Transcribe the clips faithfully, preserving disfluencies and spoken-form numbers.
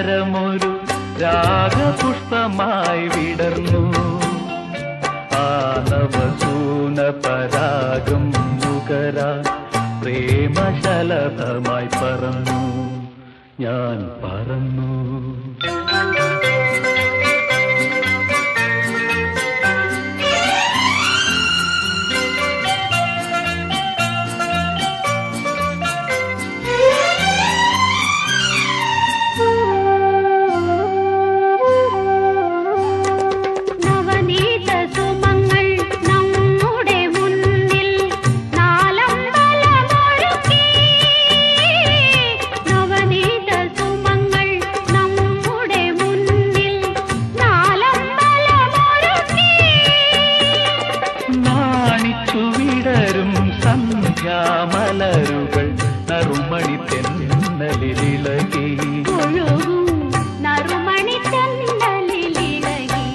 കുച്ചിരാധരമൊരു രാഗപുഷ്പമായി വിടർന്നു. ആനവസൂന പരാഗം നുകരാൻ പ്രേമശലഭമായി പറന്നു ഞാൻ പറന്നു. മലരുകൾ നറുമണി തെന്നലിളകി നറുമണി തെന്നലിളകി.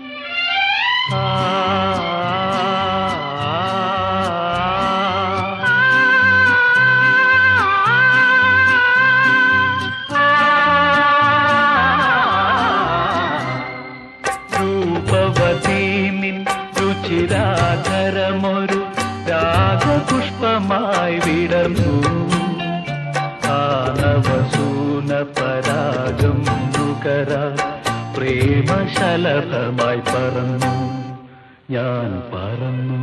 രൂപവതീ നിൻ രുചിരാധരമൊരു രാഗപുഷ്പമായി വിടർന്നു. ആനവസൂന പരാഗം നുകരാൻ പ്രേമശലഭമായി പറന്നു ഞാൻ പറന്നു.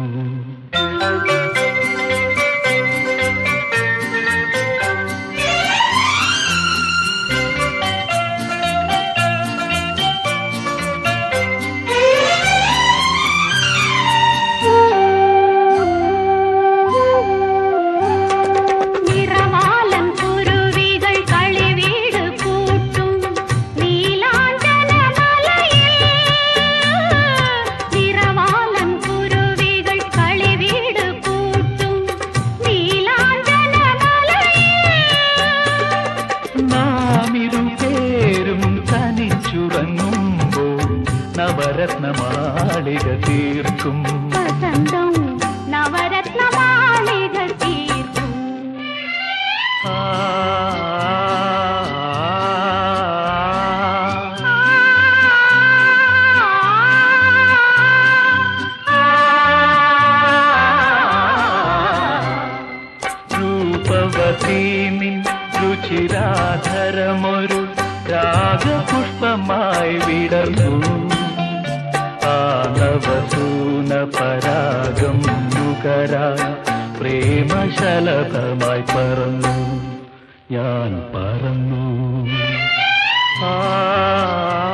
നവരത്നമാളിക തീർക്കും വസന്തം നവരത്നമാളിക തീർക്കും. രൂപവതീ നിൻ രുചിരാധരമൊരു രാഗപുഷ്പമായി വിടർന്നു. ആനവസൂന പരാഗം നുകരാൻ പ്രേമശലഭമായി പറന്നു ഞാൻ പറന്നു. ആ